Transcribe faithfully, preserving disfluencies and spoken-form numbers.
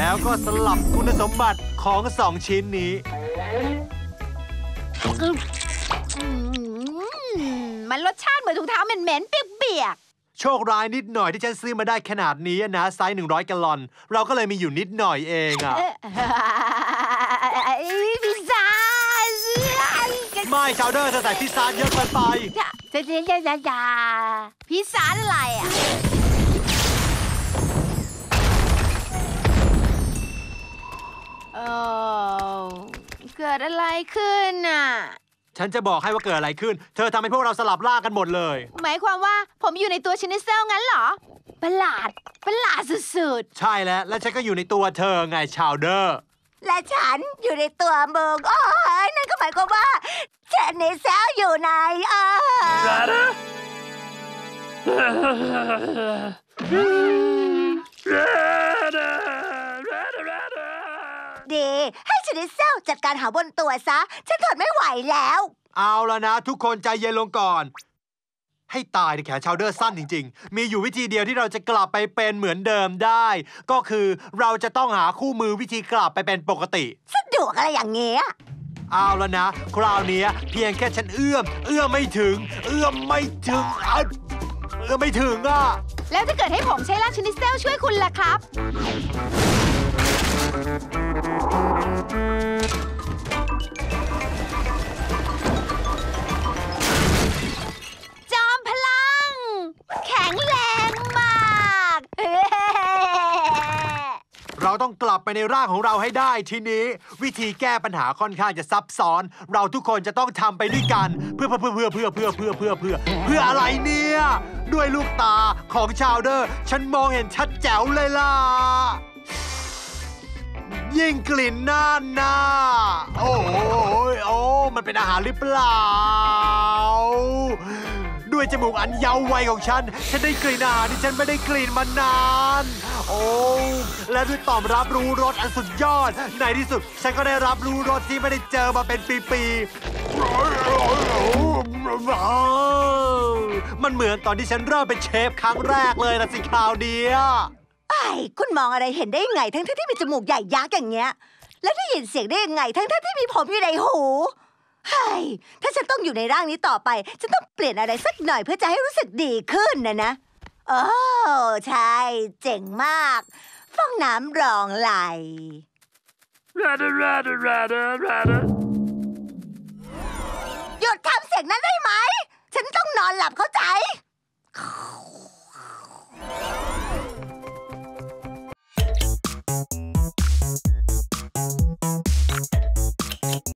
แล้วก็สลับคุณสมบัติของสองชิ้นนี้มันรสชาติเหมือนถุงเท้าเหม็นๆเปียกๆโชคร้ายนิดหน่อยที่ฉันซื้อมาได้ขนาดนี้นะไซส์หนึ่งร้อยแกลลอนเราก็เลยมีอยู่นิดหน่อยเองอะพิซซ่าไม่ชาวเดอร์เธอใส่พิซซ่าเยอะเกินไปจะจะจะจะจะพิซซ่าอะไรอ่ะโอ้เกิดอะไรขึ้นน่ะฉันจะบอกให้ว่าเกิดอะไรขึ้นเธอทำให้พวกเราสลับล่ากันหมดเลยหมายความว่าผมอยู่ในตัวชินิเซลงั้นเหรอประหลาดประหลาดสุดๆใช่แล้วและฉันก็อยู่ในตัวเธอไงชาวเดอร์และฉันอยู่ในตัวมึงโอ้ยนั่นก็หมายความว่าชินิเซลอยู่ในเออดีให้ชินิเซลจัดการหาบนตัวซะฉันทนไม่ไหวแล้วเอาแล้วนะทุกคนใจเย็นลงก่อนให้ตายในแขนชาวเดอร์สั้นจริงๆมีอยู่วิธีเดียวที่เราจะกลับไปเป็นเหมือนเดิมได้ก็คือเราจะต้องหาคู่มือวิธีกลับไปเป็นปกติสะดวกอะไรอย่างเงี้ยเอาแล้วนะคราวนี้เพียงแค่ฉันเอื้อมเอื้อมไม่ถึงเอื้อมไม่ถึงเอื้อมไม่ถึงอ่ะแล้วถ้าเกิดให้ผมใช้ร่างชินิเซลช่วยคุณล่ะครับแข็งแรงมากเราต้องกลับไปในร่างของเราให้ได้ทีนี้วิธีแก้ปัญหาค่อนข้างจะซับซ้อนเราทุกคนจะต้องทำไปด้วยกันเพื่อเพื่อเพื่อเพื่อเพื่อเพื่อเพื่อเพื่อเพื่ออะไรเนี่ยด้วยลูกตาของชาวเดอร์ฉันมองเห็นชัดแจ๋วเลยล่ะยิ่งกลิ่นน่านน่าโอ้ยโอ้มันเป็นอาหารหรือเปล่าด้วยจมูกอันยาววัยของฉันฉันได้กลิ่นอาหารที่ฉันไม่ได้กลิ่นมานานโอ้และด้วยต่อมรับรู้รสอันสุดยอดในที่สุดฉันก็ได้รับรู้รสที่ไม่ได้เจอมาเป็นปีๆมันเหมือนตอนที่ฉันเริ่มเป็นเชฟครั้งแรกเลยนะสิคราวเดียวไอ้คุณมองอะไรเห็นได้ยังไงทั้งที่มีจมูกใหญ่ยักษ์อย่างเงี้ยแล้วได้ยินเสียงได้ยังไงทั้งที่มีผมอยู่ในหูเฮ้ยถ้าฉันต้องอยู่ในร่างนี้ต่อไปฉันต้องเปลี่ยนอะไรสักหน่อยเพื่อจะให้รู้สึกดีขึ้นนะนะโอ้ใช่เจ๋งมากฟองน้ำรองไหลหยุดทำเสียงนั้นได้ไหมฉันต้องนอนหลับเข้าใจ